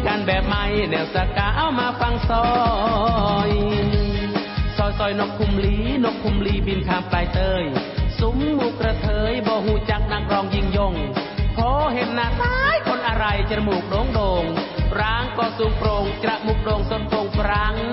กันแบบไม่แนวสกาเอามาฟังซอยนกคุมลีบินข้ามปลายเตยซุ้มหมูกระเทยบ่หูจักนักร้องยิ่งยงพอเห็นหน้าตายคนอะไรจมูกโด่งร่างก็สูงโปร่งจมูกโด่งส้นโป่งฟรัง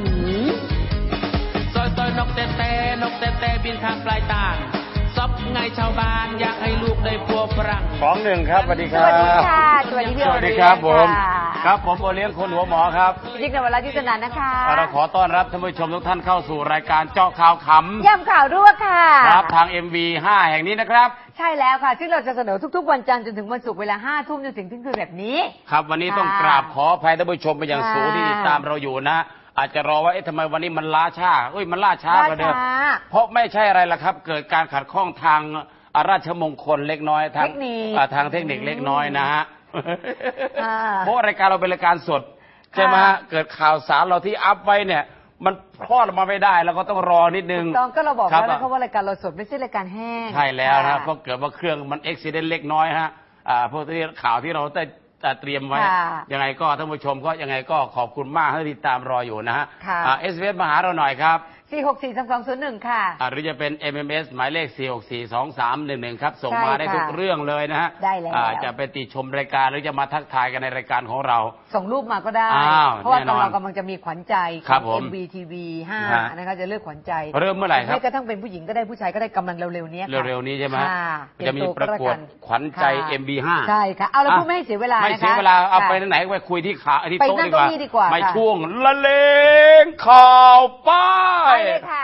ซอยนกแต่บินข้ามปลายตาลซบไงชาวบ้านอยากให้ลูกได้พัวฝรั่งของหนึ่งครับสวัสดีครับสวัสดีพี่สวัสดีครับผมครับผมโอเลี้ยงคนหัวหมอครับยิ่งในเวลาที่สนานนะคะเราขอต้อนรับท่านผู้ชมทุกท่านเข้าสู่รายการเจาะข่าวขำย่ำข่าวรั่วค่ะครับทาง MV5 แห่งนี้นะครับใช่แล้วค่ะซึ่งเราจะเสนอทุกๆวันจันทร์จนถึงวันศุกร์เวลา 5 ทุ่มจนถึงเที่ยงคืนแบบนี้ครับวันนี้ต้องกราบขออภัยท่านผู้ชมเป็นอย่างสูงที่ติดตามเราอยู่นะอาจจะรอว่าทำไมวันนี้มันล้าช้ามันล่าช้ากว่าเดิมเพราะไม่ใช่อะไรล่ะครับเกิดการขัดข้องทางราชมงคลเล็กน้อยทางเทคนิคเล็กน้อยนะฮะเพราะรายการเราเป็นรายการสดใช่ไหมฮะเกิดข่าวสารเราที่อัพไว้เนี่ยมันพลอดออกมาไม่ได้เราก็ต้องรอนิดนึงตอนก็เราบอกแล้วนะครับว่ารายการเราสดไม่ใช่รายการแห้งใช่แล้วนะเพราะเกิดว่าเครื่องมันอุบิเหตุเล็กน้อยฮะพวกที่ข่าวที่เราได้เตรียมไว้ยังไงก็ท่านผู้ชมก็ยังไงก็ขอบคุณมากที่ติดตามรออยู่นะฮะSBS มาหาเราหน่อยครับ 4642201ค่ะหรือจะเป็น MMS หมายเลข4642311ครับส่งมาได้ทุกเรื่องเลยนะฮะได้เลยจะไปติชมรายการหรือจะมาทักทายกันในรายการของเราส่งรูปมาก็ได้เพราะว่าเรากำลังจะมีขวัญใจของ MVTV 5นะคะจะเลือกขวัญใจเริ่มเมื่อไหร่ครับไม่กระทั่งเป็นผู้หญิงก็ได้ผู้ชายก็ได้กำลังเร็วๆนี้เร็วๆนี้ใช่ไหมจะมีประกวดขวัญใจ MV5 ใช่ค่ะเอาแล้วพูดไม่ให้เสียเวลานะคะไม่เสียเวลาเอาไปไหนไปคุยที่ขาที่โต๊ะดีกว่าไม่ช่วงละเลงข่าวป้ายเลยค่ะ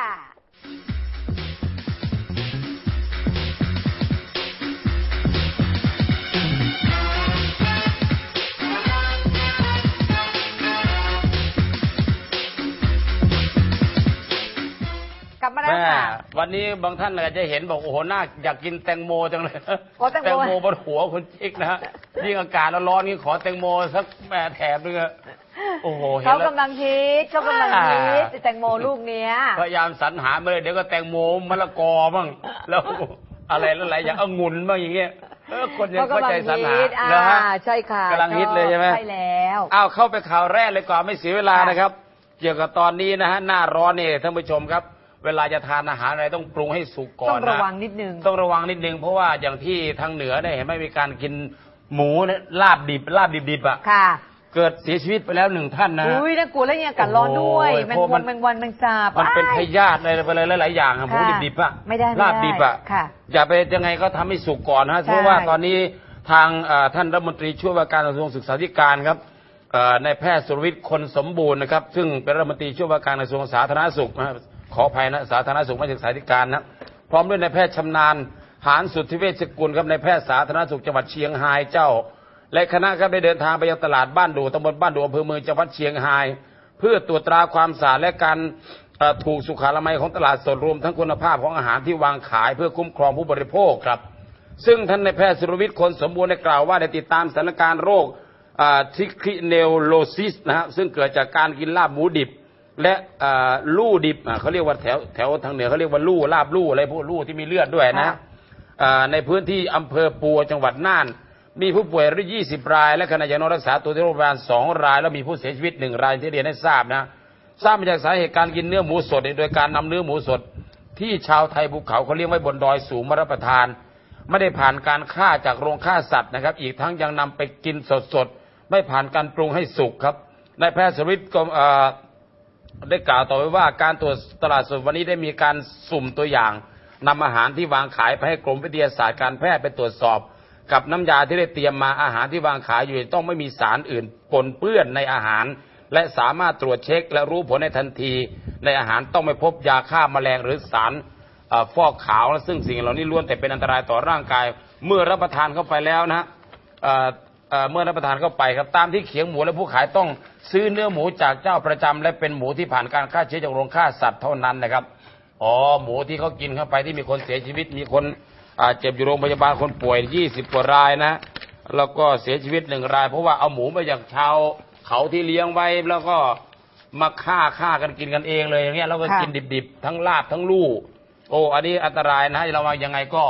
วันนี้บางท่านอาจจะเห็นบอกโอ้โหน่าอยากกินแตงโมจังเลยแตงโมบนหัวคนจิ๊กนะฮะยิ่งอากาศร้อนๆนี่ขอแตงโมสักแถบนึงโอ้โหเขากำลังฮิตแตงโมลูกเนี้ยพยายามสรรหามาเลยเดี๋ยวก็แตงโมมะละกอบ้างแล้วอะไรอย่างองุ่นบ้างอย่างเงี้ยคนยังเข้าใจสรรหานะฮะใช่ค่ะกำลังฮิตเลยใช่ไหมใช่แล้วเข้าไปข่าวแรกเลยก่อนไม่เสียเวลานะครับเกี่ยวกับตอนนี้นะฮะหน้าร้อนนี่ท่านผู้ชมครับเวลาจะทานอาหารอะไรต้องปรุงให้สุกก่อนนะต้องระวังนิดนึงเพราะว่าอย่างที่ทางเหนือเนี่ยเห็นไหมมีการกินหมูลาบดิบอ่ะเกิดเสียชีวิตไปแล้ว1 ท่านนะอุ้ยน่ากลัวแล้วยังอากาศร้อนด้วยแมงสาบมันเป็นพยาธิอะไรไปหลายอย่างหมูดิบอ่ะไม่ได้ลาบดิบอ่ะอย่าไปยังไงก็ทำให้สุกก่อนนะเพราะว่าตอนนี้ทางท่านรัฐมนตรีช่วยว่าการกระทรวงศึกษาธิการครับนายแพทย์สุรวิทย์คนสมบูรณ์นะครับซึ่งเป็นรัฐมนตรีช่วยว่าการกระทรวงสาธารณสุขนะขออภัยนะสาธารณสุขไม่ใช่ศึกษาธิการนะพร้อมด้วยนายแพทย์ชำนาญหานสุทธิเวชกุลครับนายแพทย์สาธารณสุขจังหวัดเชียงรายเจ้าและคณะครับได้เดินทางไปยังตลาดบ้านดูตำบลบ้านดูอำเภอเมืองจังหวัดเชียงรายเพื่อตรวจตราความสะอาดและการถูกสุขอนามัยของตลาดสดรวมทั้งคุณภาพของอาหารที่วางขายเพื่อคุ้มครองผู้บริโภคครับซึ่งท่านนายแพทย์สุรวิทย์คนสมบูรณ์ได้กล่าวว่าได้ติดตามสถานการณ์โรคทิคริเนลโลซิสนะฮะซึ่งเกิดจากการกินลาบหมูดิบและลู่ดิบเขาเรียกว่าแถวทางเหนือเขาเรียกว่าลู่ลาบลู่อะไรพวกลู่ที่มีเลือดด้วยนะในพื้นที่อำเภอปัวจังหวัดน่านมีผู้ป่วย20 รายและขณะยังนอนรักษาตัวที่โรงพยาบาล2 รายแล้วมีผู้เสียชีวิต1 รายที่เรียนให้ทราบนะทราบมาจากสาเหตุการกินเนื้อหมูสดโดยการนำเนื้อหมูสดที่ชาวไทยภูเขาเขาเลี้ยงไว้บนดอยสูงมารับประทานไม่ได้ผ่านการฆ่าจากโรงฆ่าสัตว์นะครับอีกทั้งยังนำไปกินสดไม่ผ่านการปรุงให้สุกครับนายแพทย์สุรวิทย์ก็ได้กล่าวต่อไปว่าการตรวจตลาดสดวันนี้ได้มีการสุ่มตัวอย่างนำอาหารที่วางขายไปให้กรมวิทยาศาสตร์การแพทย์ไปตรวจสอบกับน้ำยาที่ได้เตรียมมาอาหารที่วางขายอยู่ต้องไม่มีสารอื่นปนเปื้อนในอาหารและสามารถตรวจเช็คและรู้ผลในทันทีในอาหารต้องไม่พบยาฆ่าแมลงหรือสารฟอกขาวซึ่งสิ่งเหล่านี้ล้วนแต่เป็นอันตรายต่อร่างกายเมื่อรับประทานเข้าไปแล้วนะเมื่อรับประทานเข้าไปครับตามที่เขียงหมูและผู้ขายต้องซื้อเนื้อหมูจากเจ้าประจำและเป็นหมูที่ผ่านการฆ่าเชื้อจากโรงฆ่าสัตว์เท่านั้นนะครับหมูที่เขากินเข้าไปที่มีคนเสียชีวิตมีคนเจ็บอยู่โรงพยาบาลคนป่วย20 กว่ารายนะแล้วก็เสียชีวิต1 รายเพราะว่าเอาหมูมาจากชาวเขาที่เลี้ยงไว้แล้วก็มาฆ่ากันกินกันเองเลยอย่างเงี้ยแล้วก็กินดิบๆทั้งลาบทั้งลู่อันนี้อันตรายนะเราว่ายังไงก็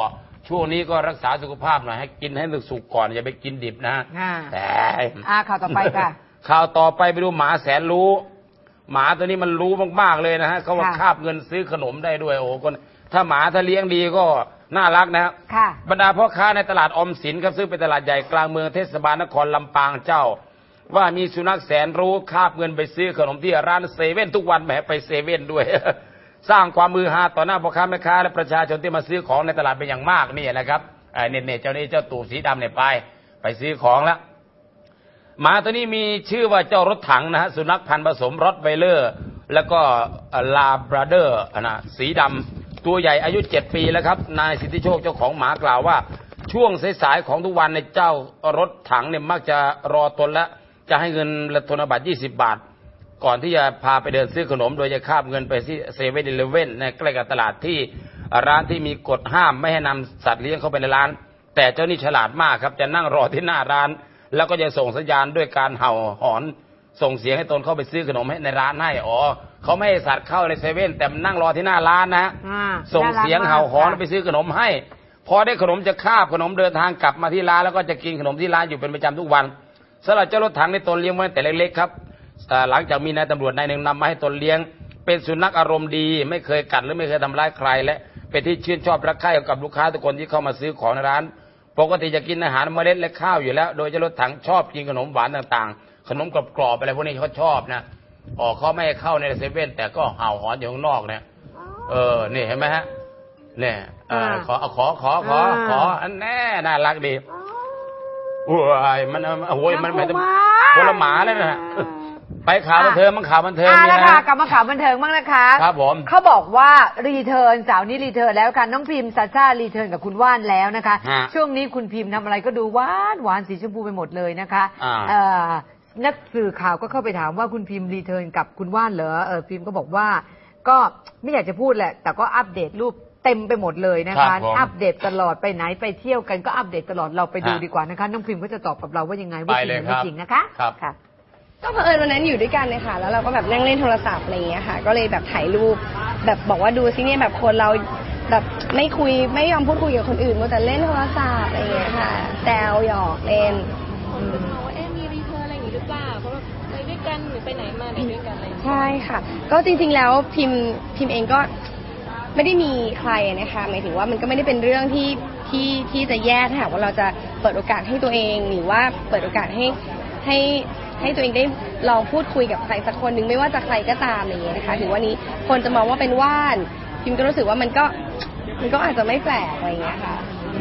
ช่วงนี้ก็รักษาสุขภาพหน่อยให้กินให้สุกก่อนอย่าไปกินดิบนะแต่ข่าวต่อไปค่ะข่าวต่อไปไปดูหมาแสนรู้หมาตัวนี้มันรู้มากๆเลยนะฮะเขาว่าคาบเงินซื้อขนมได้ด้วยโอ้คนถ้าหมาถ้าเลี้ยงดีก็น่ารักนะครับบรรดาพ่อค้าในตลาดออมสินครับซึ่งเป็นตลาดใหญ่กลางเมืองเทศบาลนครลำปางเจ้าว่ามีสุนัขแสนรู้คาบเงินไปซื้อขนมที่ร้านเซเว่นทุกวันแหมไปเซเว่นด้วย สร้างความมือฮาต่อหน้าพ่อค้าแม่ค้าและประชาชนที่มาซื้อของในตลาดเป็นอย่างมากนี่นะครับเนี่ยเจ้าตู่สีดำเนี่ยไปซื้อของแล้วหมาตัวนี้มีชื่อว่าเจ้ารถถังนะฮะสุนัขพันธุ์ผสมรอตไวเลอร์แล้วก็ลาบราเดอร์นะสีดำตัวใหญ่อายุ7 ปีแล้วครับนายสิทธิโชคเจ้าของหมากล่าวว่าช่วงสายๆของทุกวันในเจ้ารถถังเนี่ยมักจะรอตนและจะให้เงินธนบัตร20 บาทก่อนที่จะพาไปเดินซื้อขนมโดยจะคาบเงินไปที่เซเว่นอีเลฟเว่นในใกล้กับตลาดที่ร้านที่มีกฎห้ามไม่ให้นำสัตว์เลี้ยงเข้าไปในร้านแต่เจ้านี่ฉลาดมากครับจะนั่งรอที่หน้าร้านแล้วก็จะส่งสัญญาณด้วยการเห่าหอนส่งเสียงให้ตนเข้าไปซื้อขนมให้ในร้านให้เขาไม่ให้สัตว์เข้าในเซเว่นแต่นั่งรอที่หน้าร้านนะส่งเสียงเห่าหอนไปซื้อขนมให้พอได้ขนมจะคาบขนมเดินทางกลับมาที่ร้านแล้วก็จะกินขนมที่ร้านอยู่เป็นประจำทุกวันสำหรับเจ้ารถถังในตนเลี้ยงไว้แต่เล็กๆครับหลังจากมีนายตำรวจนายหนึ่งนำมาให้ตนเลี้ยงเป็นสุนัขอารมณ์ดีไม่เคยกัดหรือไม่เคยทำร้ายใครและเป็นที่ชื่นชอบรักใคร่กับลูกค้าทุกคนที่เข้ามาซื้อของในร้านปกติจะกินอาหารเมล็ดและข้าวอยู่แล้วโดยเจ้ารถถังชอบกินขนมหวานต่างๆขนมกรอบๆอะไรพวกนี้เขาชอบนะเขาไม่ให้เข้าในเซเว่นแต่ก็เห่าหอนอยู่ข้างนอกเนี่ยนี่เห็นไหมฮะเนี่ยขออันแน่น่ารักดีโอ้ยมันโอ้ยมันแบบคนละหมาเลยนะไปข่าวบันเทิงข่าวบันเทิงนี่นะกลับมาข่าวบันเทิงบ้างนะคะครับผมเขาบอกว่ารีเทิร์นสาวนี้รีเทิร์นแล้วค่ะน้องพิมซาซ่ารีเทิร์นกับคุณว่านแล้วนะคะช่วงนี้คุณพิมทำอะไรก็ดูหวานสีชมพูไปหมดเลยนะคะนักสื่อข่าวก็เข้าไปถามว่าคุณพิมรีเทิร์นกับคุณว่านเหรอพิมก็บอกว่าก็ไม่อยากจะพูดแหละแต่ก็อัปเดตรูปเต็มไปหมดเลยนะคะอัปเดตตลอดไปไหนไปเที่ยวกันก็อัปเดตตลอดเราไปดูดีกว่านะคะน้องพิมก็จะตอบกับเราว่ายังไงว่าจริงหรือไม่จริงนะคะค่ะก็เผอิญวันนั้นอยู่ด้วยกันเลยค่ะแล้วเราก็แบบนั่งเล่นโทรศัพท์อะไรอย่างเงี้ยค่ะก็เลยแบบถ่ายรูปแบบบอกว่าดูซิเนี่ยแบบคนเราแบบไม่คุยไม่ยอมพูดคุยกับคนอื่นมัวแต่เล่นโทรศัพท์อะไรอย่างเงี้ยค่ะแซวหยอกเล่นมีรีเทิร์นอะไรอย่างงี้หรือเปล่าเพราะว่าไปด้วยกันหรือไปไหนมาไปด้วยกันอะไรใช่ค่ะก็จริงๆแล้วพิมเองก็ไม่ได้มีใครนะคะหมายถึงว่ามันก็ไม่ได้เป็นเรื่องที่จะแย่ถ้าหากว่าเราจะเปิดโอกาสให้ตัวเองหรือว่าเปิดโอกาสให้ตัวเองได้ลองพูดคุยกับใครสักคนหนึ่งไม่ว่าจะใครก็ตามอย่างเงี้ยนะคะถึงวันนี้คนจะมองว่าเป็นว่านพิมก็รู้สึกว่ามันก็อาจจะไม่แปลกอะไรเงี้ยค่ะ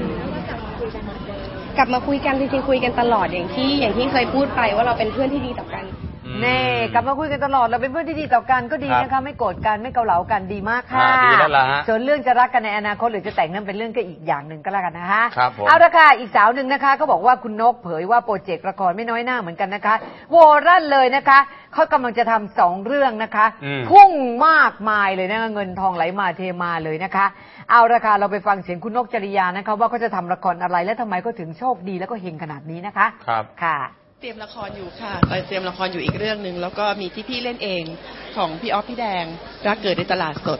กลับมาคุยกันจริงๆคุยกันตลอดอย่างที่เคยพูดไปว่าเราเป็นเพื่อนที่ดีต่อกันแน่กลับมาคุยกันตลอดเราเป็นเพื่อนที่ดีต่อกันก็ดีนะคะไม่โกรธกันไม่เกาเหลากันดีมากค่ะดีแล้วล่ะฮะส่วนเรื่องจะรักกันในอนาคตหรือจะแต่งนั้นเป็นเรื่องก็อีกอย่างหนึ่งก็แล้วกันนะคะเอาละค่ะอีกสาวหนึ่งนะคะเขาบอกว่าคุณนกเผยว่าโปรเจกต์ละครไม่น้อยหน้าเหมือนกันนะคะโวรั่นเลยนะคะเขากำลังจะทำ2 เรื่องนะคะพุ่งมากมายเลยนะเงินทองไหลมาเทมาเลยนะคะเอาละค่ะเราไปฟังเสียงคุณนกจริยานะคะว่าเขาจะทำละครอะไรและทำไมเขาถึงโชคดีแล้วก็เฮงขนาดนี้นะคะครับค่ะเตรียมละครอยู่ค่ะเตรียมละครอยู่อีกเรื่องนึงแล้วก็มีที่พี่เล่นเองของพี่ออฟพี่แดงรักเกิดในตลาดสด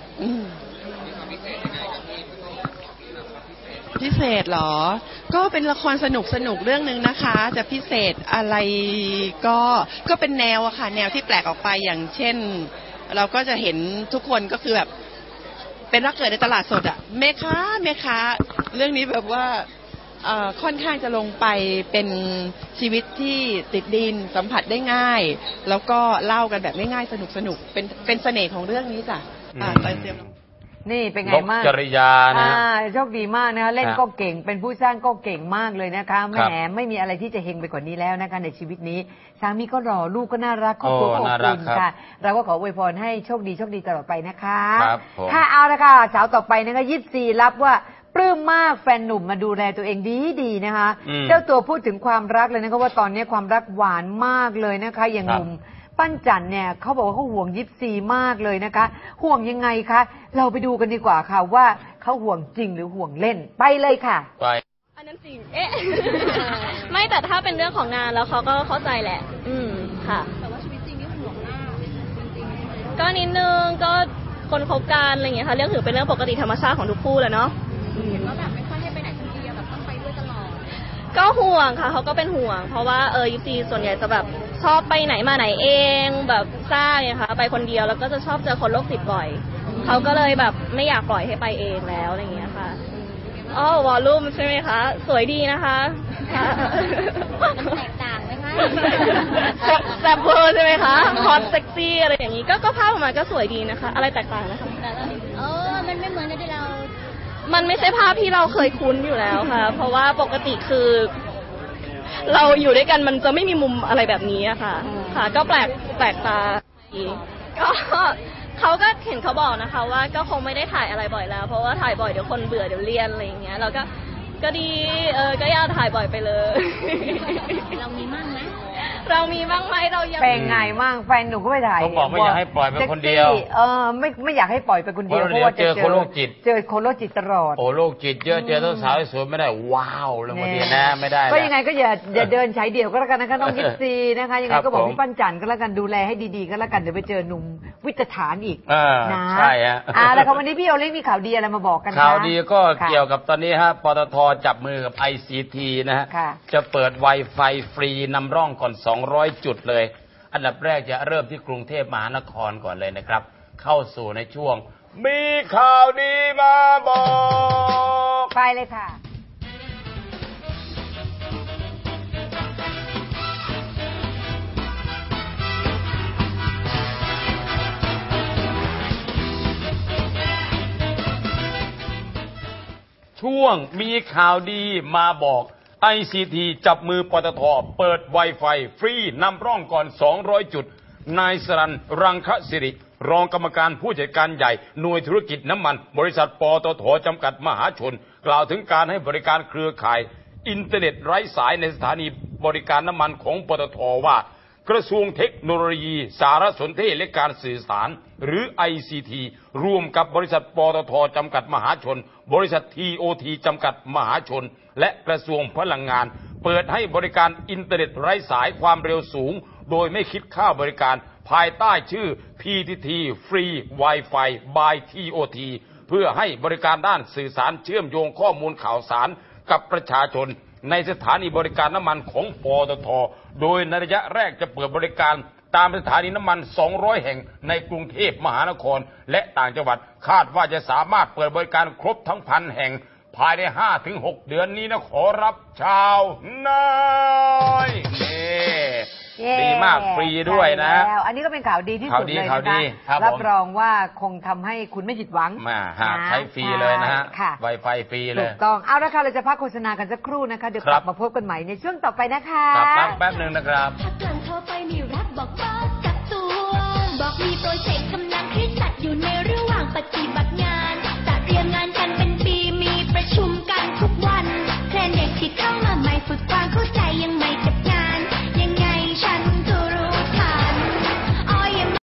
พิเศษหรอก็เป็นละครสนุกเรื่องนึงนะคะจะพิเศษอะไรก็เป็นแนวอะค่ะแนวที่แปลกออกไปอย่างเช่นเราก็จะเห็นทุกคนก็คือแบบเป็นรักเกิดในตลาดสดอะแม่ค้าเรื่องนี้แบบว่าค่อนข้างจะลงไปเป็นชีวิตที่ติดดินสัมผัสได้ง่ายแล้วก็เล่ากันแบบง่ายๆสนุกเป็นเสน่ห์ของเรื่องนี้จ้ะนี่เป็นไงมากจริยานะโชคดีมากนะคะเล่นก็เก่งเป็นผู้สร้างก็เก่งมากเลยนะคะแหมไม่มีอะไรที่จะเฮงไปกว่านี้แล้วนะคะในชีวิตนี้สามีก็หล่อลูกก็น่ารักครอบครัวอบอุ่นค่ะเราก็ขออวยพรให้โชคดีตลอดไปนะคะค่ะเอาละค่ะสาวต่อไปนะคะ24รับว่าปลื้มมากแฟนหนุ่มมาดูแลตัวเองดีนะคะเจ้าตัวพูดถึงความรักเลยนะคะว่าตอนนี้ความรักหวานมากเลยนะคะอย่างหนุ่มปั้นจันเนี่ยเขาบอกว่าเขาห่วง24มากเลยนะคะห่วงยังไงคะเราไปดูกันดีกว่าค่ะว่าเขาห่วงจริงหรือห่วงเล่นไปเลยค่ะไปอันนั้นจริงไม่แต่ถ้าเป็นเรื่องของงานแล้วเขาก็เข้าใจแหละค่ะแต่ว่าชีวิตจริงนี่ห่วงมากก็นิดนึงก็คนคบกันอะไรอย่างเงี้ยค่ะเรื่องถือเป็นเรื่องปกติธรรมชาติของทุกคู่แหละเนาะเห็นว่าแบบไม่ค่อยให้ไปไหนก็ห่วงค่ะเขาก็เป็นห่วงเพราะว่ายิปซีส่วนใหญ่จะแบบชอบไปไหนมาไหนเองแบบซ่าเนี่ยค่ะไปคนเดียวแล้วก็จะชอบเจอคนโรคจิตบ่อยเขาก็เลยแบบไม่อยากปล่อยให้ไปเองแล้วอะไรอย่างเงี้ยค่ะวอลลุ่มใช่ไหมคะสวยดีนะคะแตกต่างไหมคะแซ่บเวอร์ใช่ไหมคะฮอตเซ็กซี่อะไรอย่างงี้ก็ภาพออกมาก็สวยดีนะคะอะไรแตกต่างนะคะมันไม่เหมือนกับที่เรามันไม่ใช่ภาพที่เราเคยคุ้นอยู่แล้วค่ะเพราะว่าปกติคือเราอยู่ด้วยกันมันจะไม่มีมุมอะไรแบบนี้อะค่ะค่ะก็แปลกตาก็เขาก็เห็นเขาบอกนะคะว่าก็คงไม่ได้ถ่ายอะไรบ่อยแล้วเพราะว่าถ่ายบ่อยเดี๋ยวคนเบื่อเดี๋ยวเลี่ยนอะไรอย่างเงี้ยแล้วก็ดีก็อยากถ่ายบ่อยไปเลยเรามีมั่งไหมเรามีบ้างไหมเรายังแฟนไงมั่งแฟนหนูก็ไม่ถ่ายเขาบอกไม่อยากให้ปล่อยไปคนเดียวไม่อยากให้ปล่อยไปคนเดียวเพราะว่าเจอคนโรคจิตตลอดโอ้โรคจิตเยอะเจอต้นสาวสวยไม่ได้ว้าวแล้วบางทีนะไม่ได้ก็ยังไงก็อย่าเดินใช้เดี่ยวก็แล้วกันนะคะน้องยิปซีนะคะยังไงก็บอกพี่ปั้นจันก็แล้วกันดูแลให้ดีๆก็แล้วกันเดี๋ยวไปเจอหนุ่มวิทยาฐานอีกนะใช่ฮะแล้ววันนี้พี่โอเล็กมีข่าวดีอะไรมาบอกกันคะข่าวดีก็เกี่ยวกับตอนนี้ฮะปตท.จับมือกับ ICT นะฮะจะเปิด Wi-Fi ฟรีนำร่องก่อน200 จุดเลยอันดับแรกจะเริ่มที่กรุงเทพมหานครก่อนเลยนะครับเข้าสู่ในช่วงมีข่าวดีมาบอกไปเลยค่ะช่วงมีข่าวดีมาบอก ICT จับมือปตท.เปิด Wi-Fi ฟรีนำร่องก่อน200 จุดนายสรัญรังคศิริรองกรรมการผู้จัดการใหญ่หน่วยธุรกิจน้ำมันบริษัทปตท.จำกัดมหาชนกล่าวถึงการให้บริการเครือข่ายอินเทอร์เน็ตไร้สายในสถานีบริการน้ำมันของปตท.ว่ากระทรวงเทคโนโลยีสารสนเทศและการสื่อสารหรือ ICT ร่วมกับบริษัทปตท.จำกัดมหาชนบริษัท TOT จำกัดมหาชนและกระทรวงพลังงานเปิดให้บริการอินเทอร์เน็ตไร้สายความเร็วสูงโดยไม่คิดค่าบริการภายใต้ชื่อ PTT Free Wi-Fi by TOT เพื่อให้บริการด้านสื่อสารเชื่อมโยงข้อมูลข่าวสารกับประชาชนในสถานีบริการน้ำมันของปตท.โดยในระยะแรกจะเปิดบริการตามสถานีน้ำมัน200 แห่งในกรุงเทพมหานครและต่างจังหวัดคาดว่าจะสามารถเปิดบริการครบทั้ง1,000 แห่งภายใน 5-6 เดือนนี้นะขอรับชาวนาดีมากฟรีด้วยนะอันนี้ก็เป็นข่าวดีที่สุดเลยนะคะรับรองว่าคงทำให้คุณไม่ผิดหวังใช้ฟรีเลยนะฮะ Wi-Fi ฟรีเลยถูกต้องเอาละค่ะเราจะพักโฆษณากันสักครู่นะคะเดี๋ยวกลับมาพบกันใหม่ในช่วงต่อไปนะคะแป๊บนึงนะครับ